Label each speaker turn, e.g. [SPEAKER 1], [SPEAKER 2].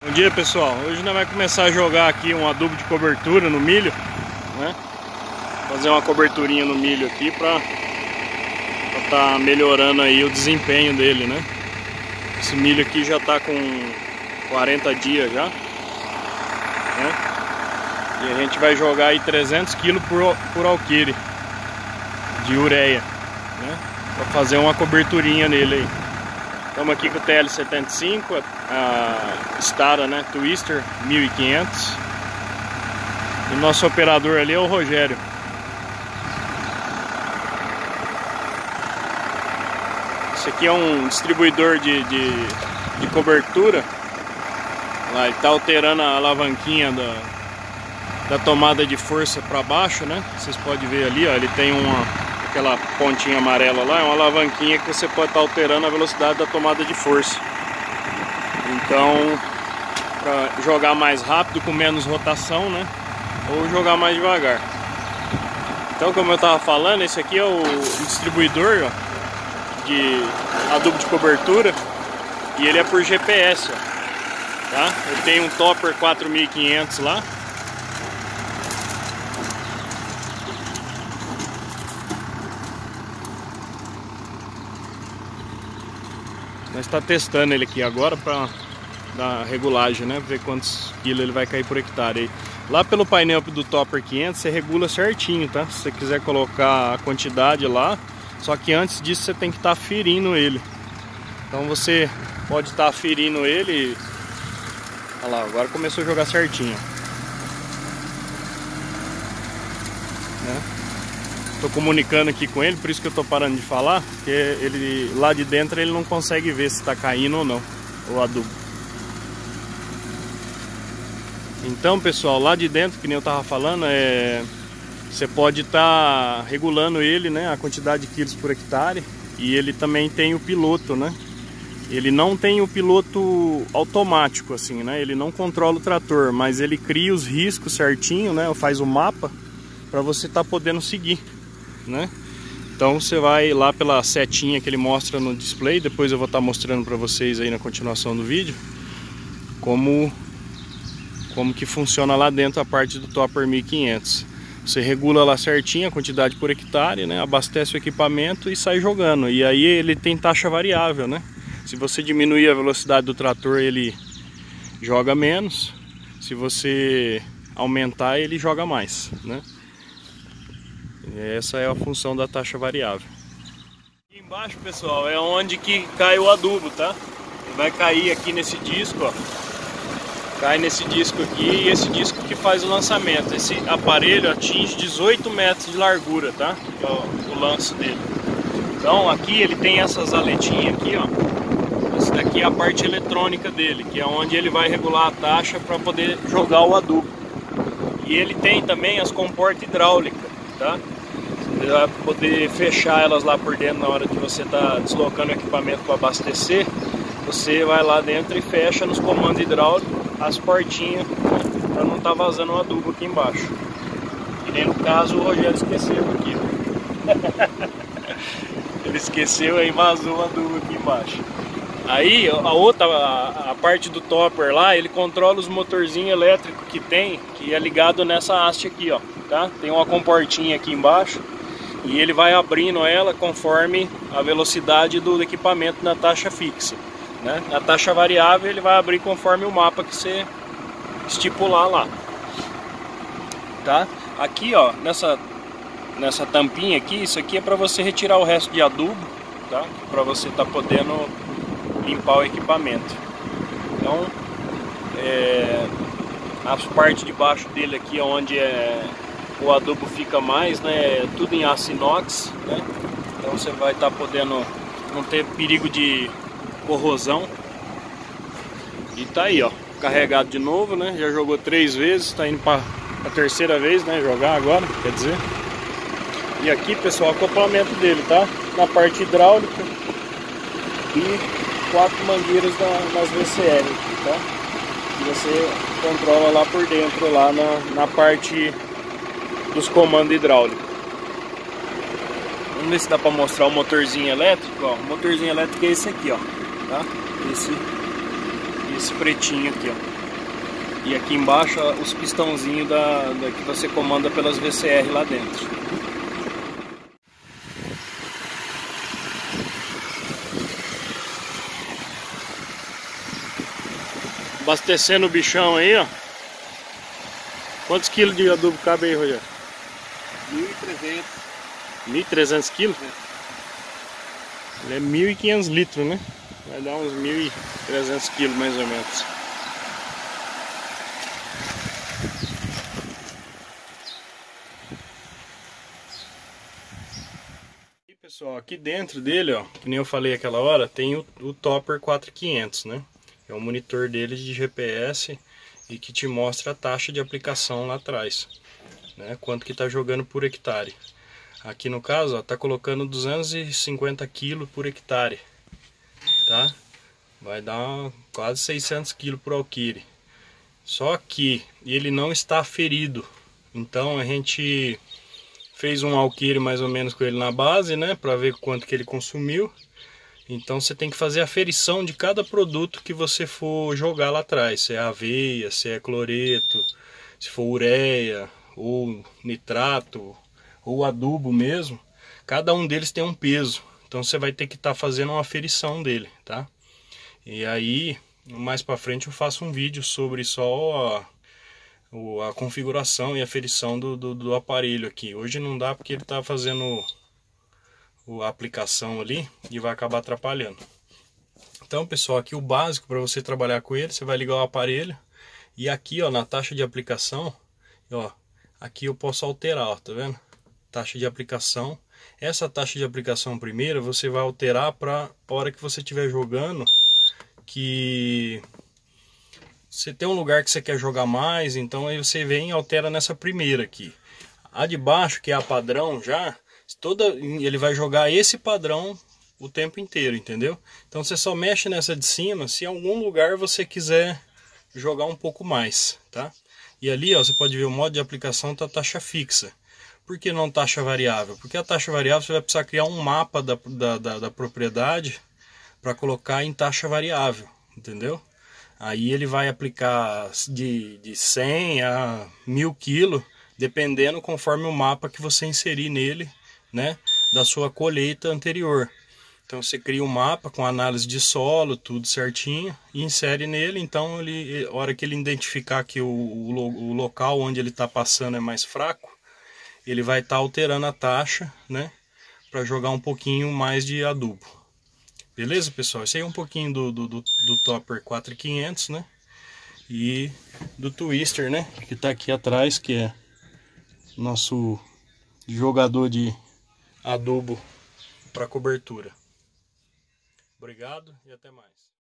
[SPEAKER 1] Bom dia, pessoal. Hoje nós vamos começar a jogar aqui um adubo de cobertura no milho, né? Fazer uma coberturinha no milho aqui para tá melhorando aí o desempenho dele, né? Esse milho aqui já tá com 40 dias já, né? E a gente vai jogar aí 300 kg por alqueire de ureia, né? Para fazer uma coberturinha nele aí. Estamos aqui com o TL75, a Stara, né, Twister 1500. E o nosso operador ali é o Rogério. Esse aqui é um distribuidor de cobertura. Lá, ele está alterando a alavanquinha da tomada de força para baixo, né? Vocês podem ver ali, ó, ele tem aquela pontinha amarela lá, é uma alavanquinha que você pode estar alterando a velocidade da tomada de força. Então, para jogar mais rápido, com menos rotação, né? Ou jogar mais devagar. Então, como eu estava falando, esse aqui é o distribuidor, ó, de adubo de cobertura. E ele é por GPS, ó, tá? Ele tem um Topper 4500 lá. Nós está testando ele aqui agora para dar regulagem, né? Ver quantos quilos ele vai cair por hectare aí. Lá pelo painel do Topper 500 você regula certinho, tá? Se você quiser colocar a quantidade lá, só que antes disso você tem que estar aferindo ele. Então você pode estar aferindo ele. Olha lá, agora começou a jogar certinho, né? Tô comunicando aqui com ele, por isso que eu tô parando de falar, porque ele lá de dentro ele não consegue ver se está caindo ou não o adubo. Então, pessoal, lá de dentro, que nem eu tava falando, você pode estar regulando ele, né, a quantidade de quilos por hectare, e ele também tem o piloto, né? Ele não tem o piloto automático assim, né? Ele não controla o trator, mas ele cria os riscos certinho, né? Faz o mapa para você estar podendo seguir, né? Então você vai lá pela setinha que ele mostra no display. Depois eu vou estar mostrando para vocês aí na continuação do vídeo como que funciona lá dentro a parte do Topper 1500. Você regula lá certinho a quantidade por hectare, né? Abastece o equipamento e sai jogando. E aí ele tem taxa variável, né? Se você diminuir a velocidade do trator, ele joga menos. Se você aumentar, ele joga mais, né? Essa é a função da taxa variável. Aqui embaixo, pessoal, é onde que cai o adubo, tá? Ele vai cair aqui nesse disco, ó. Cai nesse disco aqui, e esse disco que faz o lançamento. Esse aparelho atinge 18 metros de largura, tá? Que é o lance dele. Então aqui ele tem essas aletinhas aqui, ó. Essa daqui é a parte eletrônica dele, que é onde ele vai regular a taxa para poder jogar o adubo. E ele tem também as comportas hidráulicas, tá? Você vai poder fechar elas lá por dentro na hora que você está deslocando o equipamento para abastecer. Você vai lá dentro e fecha nos comandos hidráulicos as portinhas, né, para não estar vazando o adubo aqui embaixo. E nem no caso o Rogério esqueceu aqui. Ele esqueceu e vazou o adubo aqui embaixo. Aí a parte do Topper lá, ele controla os motorzinhos elétricos que tem, que é ligado nessa haste aqui, ó, tá? Tem uma comportinha aqui embaixo e ele vai abrindo ela conforme a velocidade do equipamento na taxa fixa, né? Na taxa variável ele vai abrir conforme o mapa que você estipular lá, tá? Aqui, ó, nessa tampinha aqui, isso aqui é para você retirar o resto de adubo, tá? Para você tá podendo limpar o equipamento. Então a parte de baixo dele aqui, onde o adubo fica mais, né, é tudo em aço inox, né? Então você vai estar podendo não ter perigo de corrosão. E tá aí, ó, carregado de novo, né? Já jogou 3 vezes, está indo para a terceira vez, né, jogar agora, quer dizer. E aqui, pessoal, o acoplamento dele, tá? Na parte hidráulica e 4 mangueiras nas VCR, tá? Que você controla lá por dentro, lá na parte dos comandos hidráulicos. Vamos ver se dá para mostrar o motorzinho elétrico, ó. O motorzinho elétrico é esse aqui, ó, tá? Esse esse pretinho aqui, ó. E aqui embaixo os pistãozinhos que você comanda pelas VCR lá dentro. Abastecendo o bichão aí, ó. Quantos quilos de adubo cabe aí, Rogério?
[SPEAKER 2] 1.300.
[SPEAKER 1] 1.300 quilos? Ele é 1.500 litros, né? Vai dar uns 1.300 quilos mais ou menos. E pessoal, aqui dentro dele, ó, que nem eu falei aquela hora, tem o Topper 4500, né? É um monitor dele de GPS e que te mostra a taxa de aplicação lá atrás, né? Quanto que tá jogando por hectare. Aqui no caso, ó, tá colocando 250 kg por hectare, tá? Vai dar quase 600 kg por alqueire. Só que ele não está aferido. Então a gente fez um alqueire mais ou menos com ele na base, né? Para ver quanto que ele consumiu. Então você tem que fazer a aferição de cada produto que você for jogar lá atrás. Se é aveia, se é cloreto, se for ureia, ou nitrato, ou adubo mesmo. Cada um deles tem um peso. Então você vai ter que estar fazendo uma aferição dele, tá? E aí, mais para frente eu faço um vídeo sobre só a configuração e aferição do aparelho aqui. Hoje não dá porque ele está fazendo a aplicação ali e vai acabar atrapalhando. Então pessoal, aqui o básico para você trabalhar com ele, você vai ligar o aparelho e aqui ó, na taxa de aplicação, ó, aqui eu posso alterar, ó, tá vendo? Taxa de aplicação. Essa taxa de aplicação primeira você vai alterar para a hora que você estiver jogando, que você tem um lugar que você quer jogar mais, então aí você vem e altera nessa primeira aqui. A de baixo, que é a padrão já, ele vai jogar esse padrão o tempo inteiro, entendeu? Então você só mexe nessa de cima se em algum lugar você quiser jogar um pouco mais, tá? E ali, ó, você pode ver o modo de aplicação tá taxa fixa. Por que não taxa variável? Porque a taxa variável você vai precisar criar um mapa da propriedade para colocar em taxa variável, entendeu? Aí ele vai aplicar de 100 a 1000 kg, dependendo conforme o mapa que você inserir nele, né, da sua colheita anterior. Então você cria um mapa com análise de solo, tudo certinho, e insere nele. Então a hora que ele identificar que o local onde ele está passando é mais fraco, ele vai estar alterando a taxa, né, para jogar um pouquinho mais de adubo. Beleza, pessoal? Esse aí é um pouquinho do Topper 4500, né? E do Twister, né? Que tá aqui atrás, que é nosso jogador de adubo para cobertura. Obrigado e até mais.